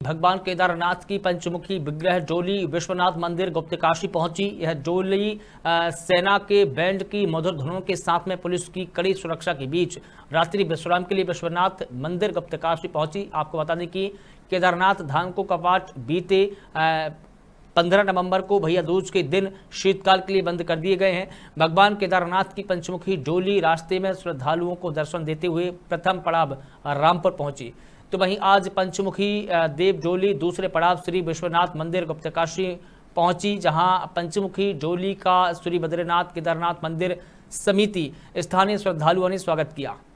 भगवान केदारनाथ की पंचमुखी विग्रह डोली विश्वनाथ मंदिर गुप्तकाशी पहुंची। यह डोली सेना के बैंड की मधुर धुनों के साथ में पुलिस की कड़ी सुरक्षा के बीच रात्रि विश्राम के लिए विश्वनाथ मंदिर गुप्तकाशी पहुंची। आपको बता दें कि केदारनाथ धाम को कपाट बीते 15 नवंबर को भैया दूज के दिन शीतकाल के लिए बंद कर दिए गए हैं। भगवान केदारनाथ की पंचमुखी डोली रास्ते में श्रद्धालुओं को दर्शन देते हुए प्रथम पड़ाव रामपुर पहुंची। तो वहीं आज पंचमुखी देव डोली दूसरे पड़ाव श्री विश्वनाथ मंदिर गुप्तकाशी पहुंची, जहां पंचमुखी डोली का श्री बद्रीनाथ केदारनाथ मंदिर समिति स्थानीय श्रद्धालुओं ने स्वागत किया।